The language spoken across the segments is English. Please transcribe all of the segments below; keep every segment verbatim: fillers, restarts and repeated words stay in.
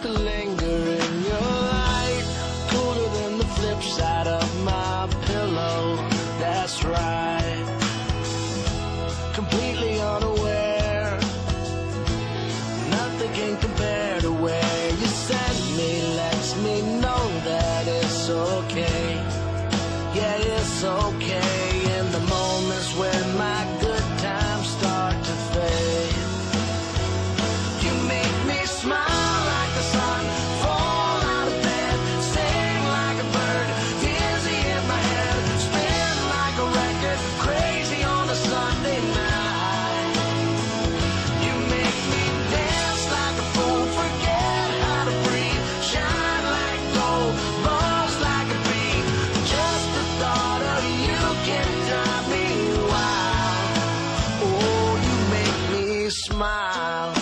used to linger in your light, cooler than the flip side of my pillow. That's right, completely unaware. Nothing can compare to where you sent me. Lets me know that it's okay. Yeah, it's okay in the moments when my good times start to fade. You make me smile like the sun, fall out of bed, sing like a bird, dizzy in my head, spin like a record, crazy on a Sunday night. You make me dance like a fool, forget how to breathe, shine like gold, buzz like a bee. Just the thought of you can drive me wild. Oh, you make me smile.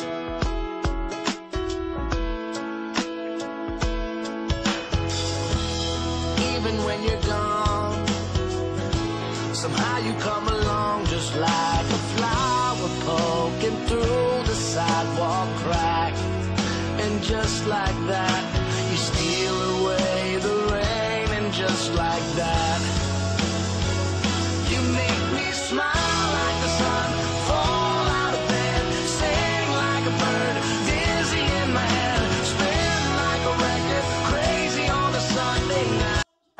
Even when you're gone, somehow you come along just like a flower poking through the sidewalk crack. And just like that, you steal away the rain. And just like that, you make me smile like the sun, fall out of bed, sing like a bird, dizzy in my head, spin like a record, crazy on a Sunday night.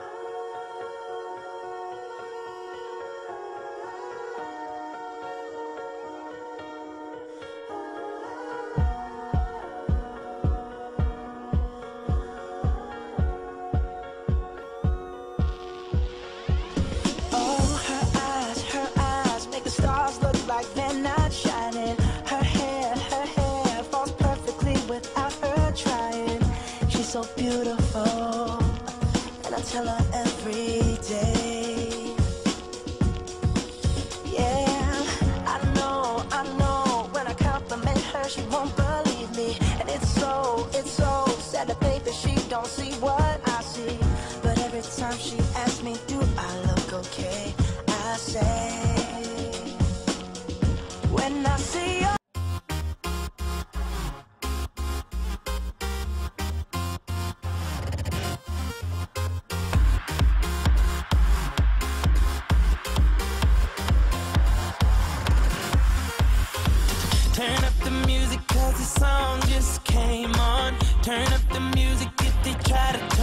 Oh, her eyes, her eyes make the stars look like they're not shining. Her hair, her hair falls perfectly without her trying. She's so beautiful, and I tell her every day. Yeah, I know, I know, when I compliment her, she won't believe me. And it's so, it's so sad to think that she don't see what I see. But every time she asks me, do I look okay, I say, when I see you. Turn up the music cause the song just came on. Turn up the music if they try to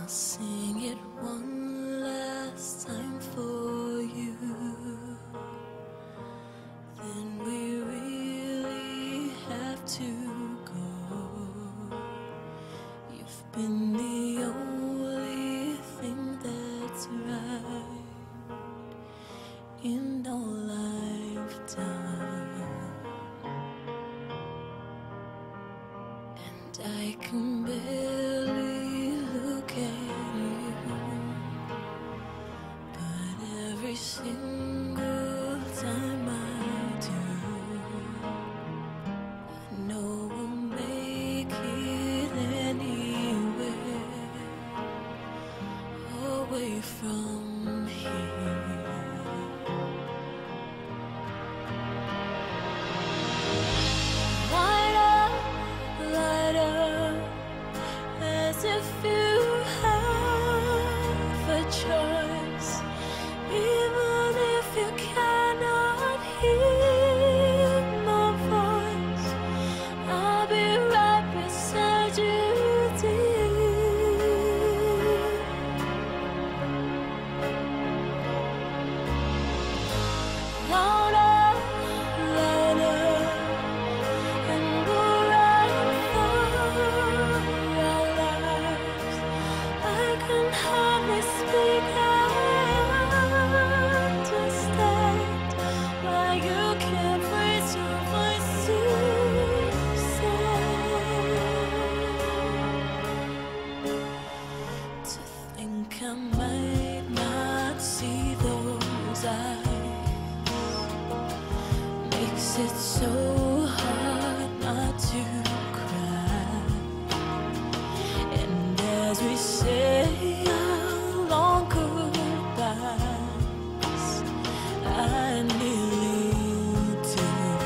sing it one last time for you. Then we really have to go. You've been the only thing that's right in our lifetime, and I can barely look at you, but every single time I do, I know we'll make it anywhere away from here. Light up, light up, as if you have a choice, even if you cannot hear my voice. I'll be right beside you, dear. Louder, louder, and we'll run for our lives. I can hardly speak, I understand why you can't raise your voice to say. To think I might not see those eyes makes it so hard not to cry. And as we say our long goodbyes, I nearly do.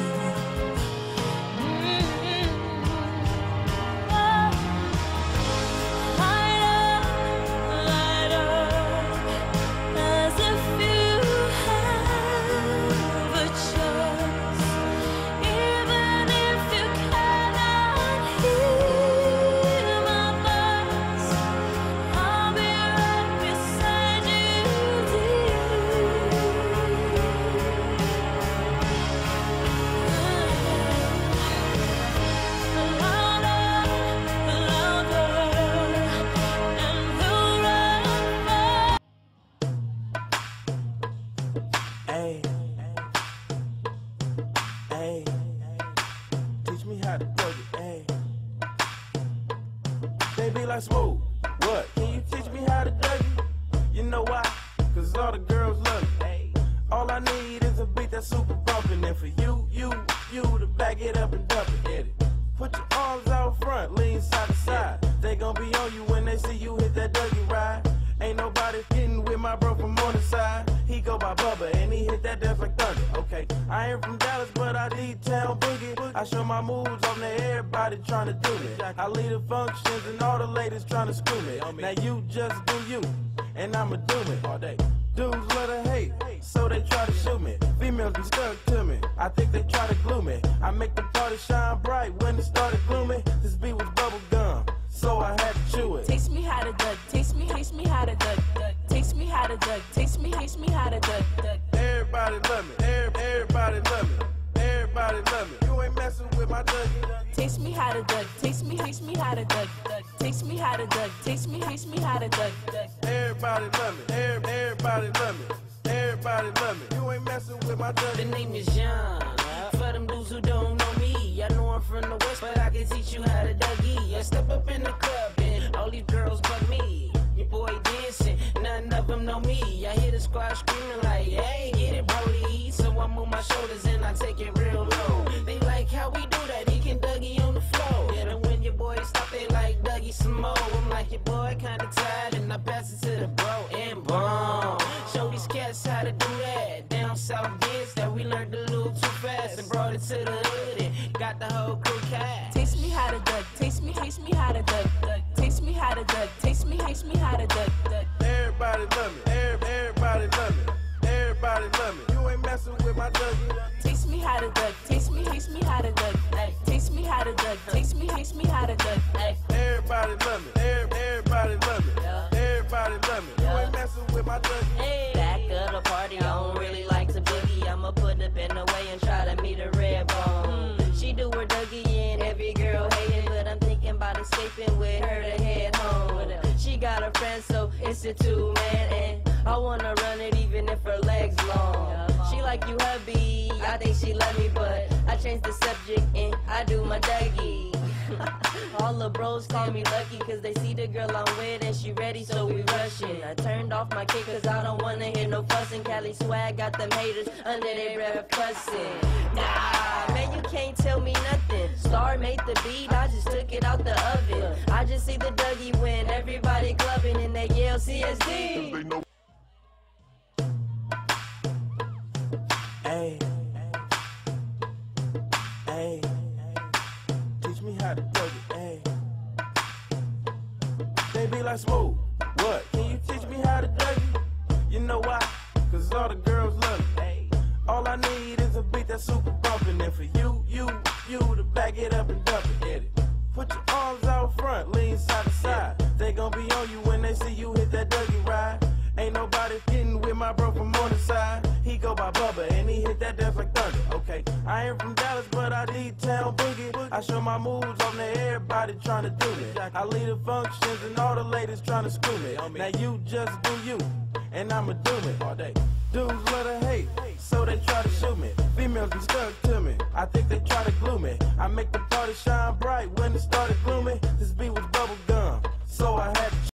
Mm-hmm. Oh. Light up, light up, as if you have a choice, even if you cannot hear my voice. I'll be right beside you, dear. Louder, louder, and we'll run for. Hey, hey, teach me how to do it, hey. They be like, Smooth, what? Can you teach me how to do it? You know why? Cause all the girls love it. All I need is a beat that's super bumpin', and for you, you, you to back it up and dump it, hit it. Put your arms out front, lean side to side. They gon' be on you when they see you hit that Dougie ride. Ain't nobody getting with my bro from on the side. He go by Bubba and he hit that dance like thunder. Okay, I ain't from Dallas, but I D-town boogie. I show my moves on there, everybody tryna do me. I lead the functions and all the ladies tryna screw me. Now you just do you, and I'ma do it all day. Dudes love to hate, so they try to shoot me. Females be stuck to me, I think they try to glue me. I make the party shine bright when it started gloomy. This beat was bubble gum, so I had to chew it. Taste me how to duck, taste me, taste me how to duck, duck. Taste me how to duck, taste me, taste me how to duck, duck. Everybody love me, Every- everybody love me, everybody love me. You ain't messing with my Dougie. Taste me how to duck, taste me, taste me how to duck, duck. Taste me how to duck, taste me, taste me how to duck, duck. Everybody love me, Every- everybody love me, everybody love me. You ain't messing with my The Dougie. name is John. For them dudes who don't know me, I know I'm from the West, but I can teach you how to Dougie. I step up in the club and all these girls but me. Your boy dancing, none of them know me. I hear the squad screaming like, hey, get it, Brody. So I move my shoulders and I take it real low. They like how we do that, he can Dougie on the floor. And when your boy stop, they like Dougie some more. I'm like, your boy kinda tired, and I pass it to the bro and boom. Show these cats how to do that. Down south dance that we learned a little too fast and brought it to the hood and got the whole crew cat. Taste me how to duck, taste me, taste me how to duck, duck. Taste me how to duck, taste me, taste me how to duck, duck. Everybody love me, Every- everybody love me, everybody love me. You ain't messing with my Dougie. Taste me how to duck, taste me, taste me how to duck, ay. Taste me how to duck, taste me, taste me how to duck, ay. Everybody love me, Every- everybody love me, love me. You ain't messing with my Dougie. Hey. Back of the party, I don't really like to boogie. I'ma put up in the way and try to meet a red bone. Mm. She do her Dougie and every girl hating, but I'm thinking about escaping with her to head home. She got a friend, so it's a two-man, and I wanna run it even if her legs long. She like you hubby, I think she love me, but I changed the subject and I do my Dougie. All the bros call me lucky cause they see the girl I'm with and she ready, so we rushing. I turned off my kick cause I don't wanna hear no fussing. Cali swag got them haters under their breath fussing. Nah, man, you can't tell me nothing. Star made the beat, I just took it out the oven. I just see the Dougie when everybody clubbing and they yell C S D. Hey, hey, teach me how to Dougie, hey. They be like, Smooth, what? Can you teach me how to Dougie? You know why? Cause all the girls love me. All I need is a beat that's super bumpin'. And for you, you, you to back it up and dump it, hit it. Put your arms out front, lean side to side. They gon' be on you when they see you hit that Dougie ride. Ain't nobody getting with my bro from on the side. He go by Bubba and he hit that death like thunder. Okay, I ain't from Dallas, but I need town boogie. I show my moves on there, everybody trying to do me. I lead the functions and all the ladies trying to screw me. Now you just do you, and I'ma do it all day. Dudes love to hate, so they try to shoot me. Females be stuck to me, I think they try to glue me. I make the party shine bright when it started gloomy. This beat was bubble gum, so I had to